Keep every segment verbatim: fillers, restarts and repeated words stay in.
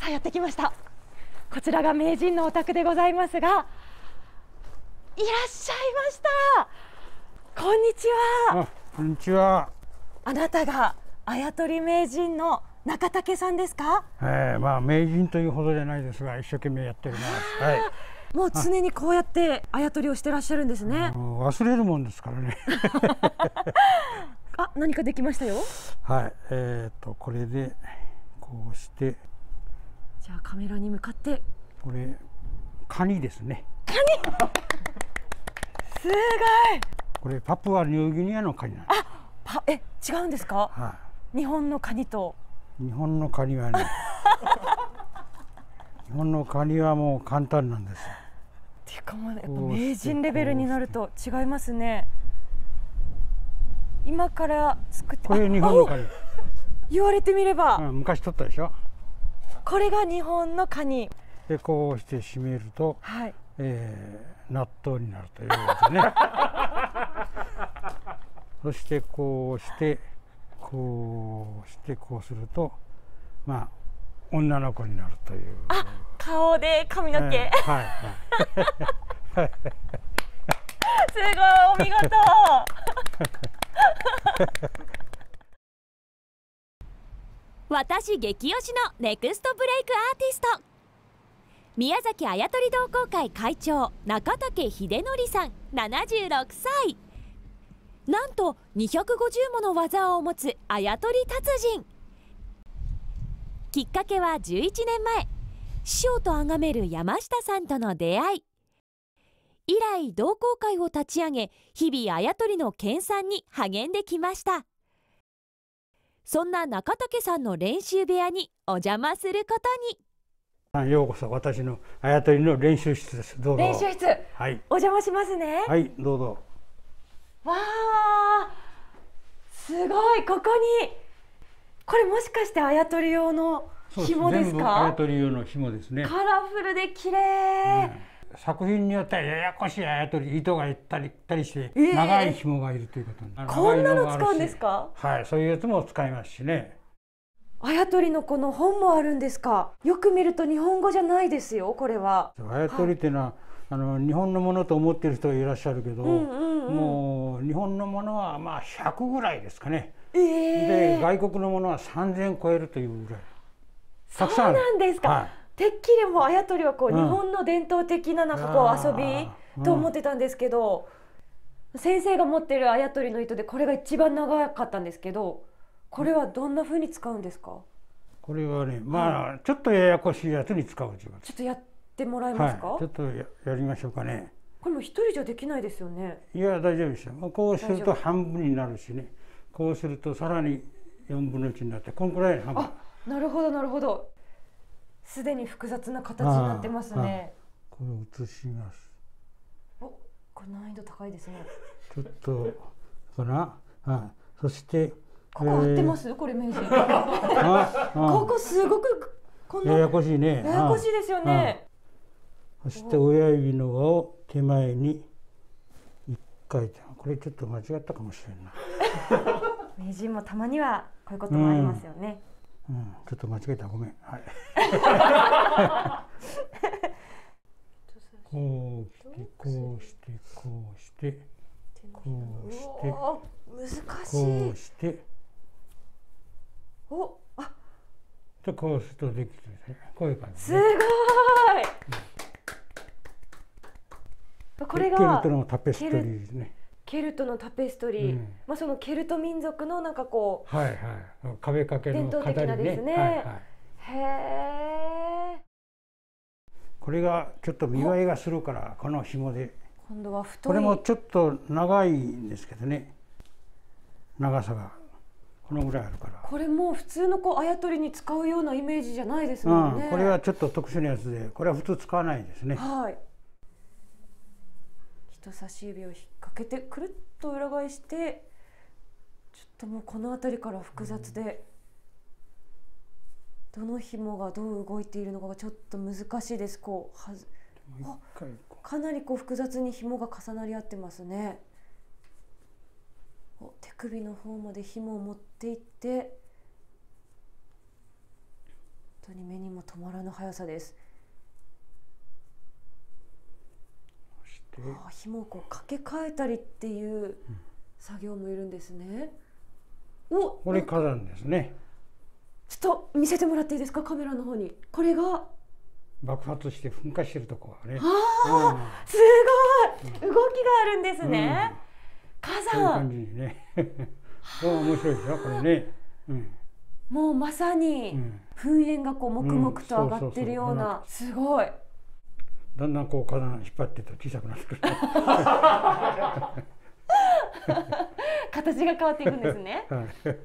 さあやってきました。こちらが名人のお宅でございますが、いらっしゃいました。こんにちは。 あ、こんにちは。 あなたがあやとり名人の中武さんですか？ えー、まあ名人というほどじゃないですが、一生懸命やっております。はい。 もう常にこうやってあやとりをしてらっしゃるんですね。 忘れるもんですからね。 あ、何かできましたよ。 はい。えっとこれでこうして。 じゃあカメラに向かって。 これカニですね。 カニ。すごい。 これパプアニューギニアのカニなんです。 あ、パえ違うんですか？ はい。 日本のカニと。 日本のカニはね。日本のカニはもう簡単なんです。 っていうかもうやっぱ名人レベルになると違いますね。今から作って。 これ日本のカニ。 言われてみれば、 うん、昔取ったでしょ。 これが日本のカニでこうして締めると、 はい、 えー、納豆になるということですね。そしてこうしてこうしてこうするとまあ女の子になるという。 あ、顔で髪の毛、えー、 はいはい。 すごいお見事。 私激推しのネクストブレイクアーティスト、宮崎あやとり同好会会長中武秀則さんななじゅうろくさい。なんとにひゃくごじゅうもの技を持つあやとり達人。きっかけはじゅういちねんまえ、師匠と崇める山下さんとの出会い。以来同好会を立ち上げ、日々あやとりの研鑽に励んできました。そんな中武さんの練習部屋にお邪魔することに。 ようこそ私のあやとりの練習室です。どうぞ。 練習室、 はい、 お邪魔しますね。 はい、どうぞ。 わあ、すごい。ここにこれもしかしてあやとり用の紐ですか？ 全部あやとり用の紐ですね。 カラフルで綺麗、 うん、作品によってはややこしいあやとり、糸がいったりいったりして、えー、長い紐がいるということに。 こんなの使うんですか？ はい、そういうやつも使いますしね。 あやとりのこの本もあるんですか？よく見ると日本語じゃないですよ、これは。 あやとりっていうのは、はい、あの日本のものと思っている人がいらっしゃるけど、うんうんうん、もう日本のものはまあひゃくぐらいですかね。えー、で外国のものはさんぜん超えるというぐらいたくさんある。 そうなんですか。はい、てっきりもあやとりはこう、うん、日本の伝統的ななんかこう遊びと思ってたんですけど、うん、先生が持ってるあやとりの糸でこれが一番長かったんですけど、これはどんな風に使うんですか？ これはね、まあ、はい、ちょっとややこしいやつに使うということ。 ちょっとやってもらえますか？ はい、ちょっと や, やりましょうかね。 これも一人じゃできないですよね。 いや大丈夫ですよ。こうすると半分になるしね、こうするとさらによんぶんのいちになって、こんくらいの半分。 あ、なるほどなるほど。すでに複雑な形になってますね。 これ移します。 お、これ難易度高いですね。 ちょっとかな。はい。そしてここ合ってます？えー、これ名人。ここすごくこんなややこしいね。 ややこしいですよね。 そして親指の輪を手前に一回転。これちょっと間違ったかもしれんな。 名人もたまにはこういうこともありますよね。 うん、うん、ちょっと間違えた、ごめん。はい。こうしてこうしてこうしてこうして難しい。 こうしてお、あ、 とこうするとできるね。こういう感じ、ね。 すごい。うん、これがケルトのタペストリーですね。 ケルトのタペストリー、うん、まあそのケルト民族のなんかこう、はいはい、壁掛けの飾りね。伝統的なですね。はいはい、 へえ。これがちょっと見栄えがするからこの紐で。 今度は太い。 これもちょっと長いんですけどね。長さがこのぐらいあるから。 これも普通のこうあやとりに使うようなイメージじゃないですもんね。 うん、これはちょっと特殊なやつで、これは普通使わないですね。 はい。人差し指を引っ掛けてくるっと裏返して、ちょっともうこの辺りから複雑で、どの紐がどう動いているのかがちょっと難しいです。こうはずかなりこう複雑に紐が重なり合ってますね。お、手首の方まで紐を持っていって、本当に目にもも止まらぬ速さです。あ、紐をこう掛け替えたりっていう作業もいるんですね。うん、お、 これ火山ですね。 ちょっと見せてもらっていいですか、カメラの方に。これが爆発して噴火してるとこはね。 ああ、すごい、動きがあるんですね。うん、火山。 こういう感じにね。面白いでしょ、これね。うん、 もうまさに噴煙がこう黙々と上がってるような、すごい。 だんだんこう火山引っ張ってると小さくなってくる。 形が変わっていくんですね。はい、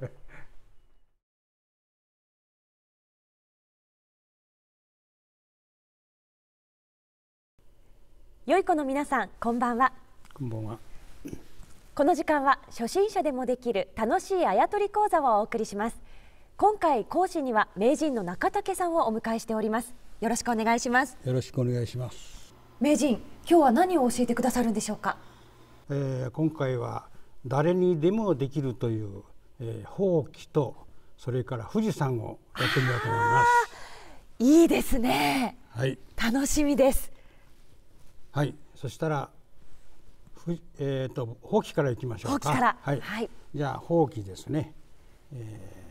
良い子の皆さん、こんばんは。 こんばんは。 この時間は初心者でもできる楽しいあやとり講座をお送りします。今回講師には名人の中武さんをお迎えしております。よろしくお願いします。 よろしくお願いします。 名人、今日は何を教えてくださるんでしょうか。 えー、今回は誰にでもできるという、えー、ほうきとそれから富士山をやってみようと思います。 いいですね。 はい。 楽しみです。 はい。そしたらふえっ、ー、とほうきからいきましょうか。 ほうきから。 はい。はい、じゃあほうきですね。えー、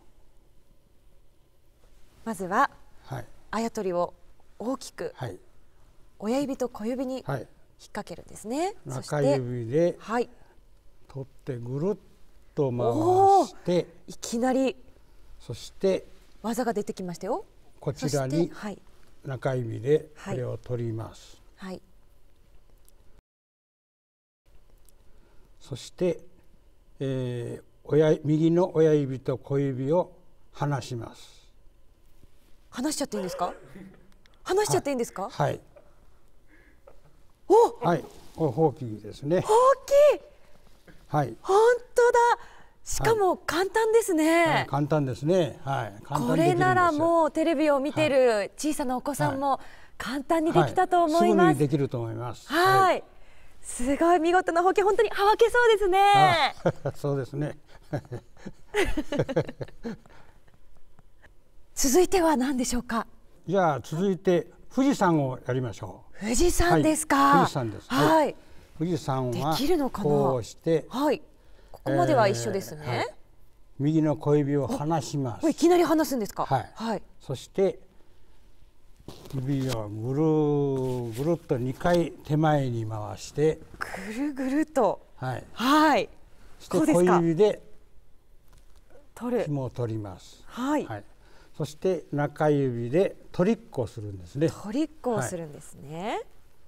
まずは、 はい、 あやとりを大きく、はい、親指と小指に引っ掛けるんですね。 はい、中指で取ってぐるっと回して、 いきなりそして技が出てきましたよ。 こちらに中指でこれを取ります。 はい、 そして、えー、親右の親指と小指を離します。 離しちゃっていいんですか？離しちゃっていいんですか？ はい。 お、 はい、これほうきですね。 ほうき。 はい。 本当だ。しかも簡単ですね。 はい、簡単ですね。はい。簡単これならもうテレビを見てる小さなお子さんも簡単にできたと思います。はいはい、 すぐにできると思います。 はい。はい、すごい見事なほうき、本当にはわけそうですね。 そうですね。 続いては何でしょうか。 じゃあ続いて富士山をやりましょう。 富士山ですか。 はい、富士山です。 はい。 富士山はできるのかな。 こうして、 はい。ここまでは一緒ですね。えーはい、 右の小指を離します。 いきなり離すんですか。 はい。はい、そして指をぐるぐるっとにかい手前に回して、 ぐるぐると。 はい。 はい。 そして小指で取る。 紐を取ります。 はい。 はい。そして中指でトリックをするんですね。 トリックをするんですね。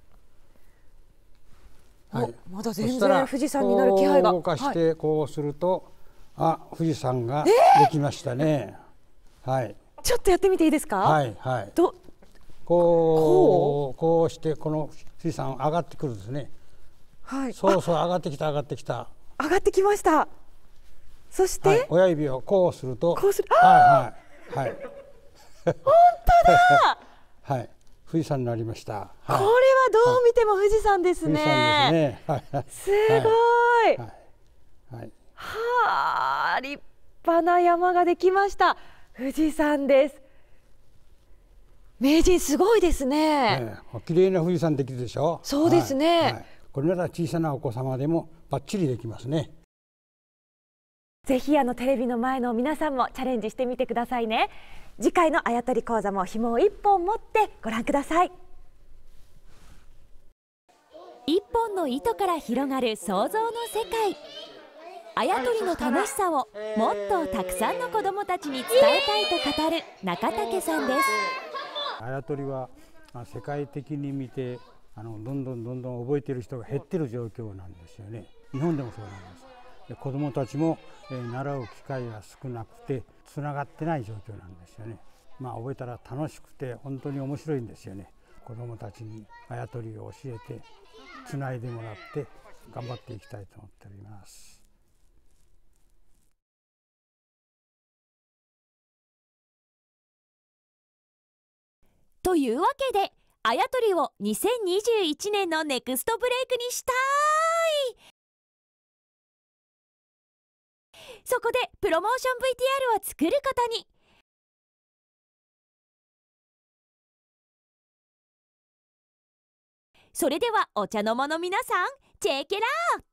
はい、 まだ全然富士山になる気配が。 動かしてこうすると、はい、あ、富士山ができましたね。えー、はい。 ちょっとやってみていいですか。 はいはい。 どこうこうしてこの富士山上がってくるんですね。 はい。 そうそう、上がってきた上がってきた。 上がってきました。そして、はい、 親指をこうすると、 こうする。 はいはいはい。 本当だ。 はい。富士山になりました。はい、 これはどう見ても富士山ですね。 富士山ですね。 すごい。はい。 はい。 はあ、立派な山ができました。富士山です。名人すごいですね。 ね、綺麗な富士山できるでしょ。 そうですね。はいはい、 これなら小さなお子様でもバッチリできますね。 ぜひあのテレビの前の皆さんもチャレンジしてみてくださいね。次回のあやとり講座も紐を一本持ってご覧ください。一本の糸から広がる想像の世界。あやとりの楽しさをもっとたくさんの子どもたちに伝えたいと語る中武さんです。 あやとりは世界的に見てあのどんどんどんどん覚えている人が減ってる状況なんですよね。日本でもそうなんです。で子どもたちも、えー、習う機会が少なくてつながってない状況なんですよね。まあ覚えたら楽しくて本当に面白いんですよね。子どもたちにあやとりを教えてつないでもらって頑張っていきたいと思っております。 というわけであやとりをにせんにじゅういちねんのネクストブレイクにしたい。そこでプロモーション ブイティーアール を作ることに。 それではお茶の間の皆さん、チェケラー。